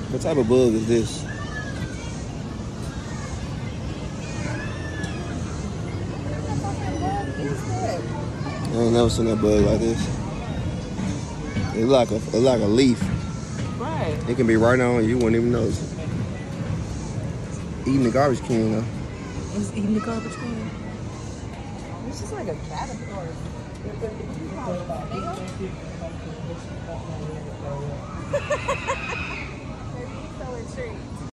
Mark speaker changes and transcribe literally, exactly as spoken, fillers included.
Speaker 1: What type of bug is this? I ain't never seen that bug like this. It's like a, it's like a leaf.
Speaker 2: Right.
Speaker 1: It can be right on you, you wouldn't even notice it. Eating the garbage can though.
Speaker 2: It's eating the garbage can. It's just like a caterpillar. Maybe you fell a tree.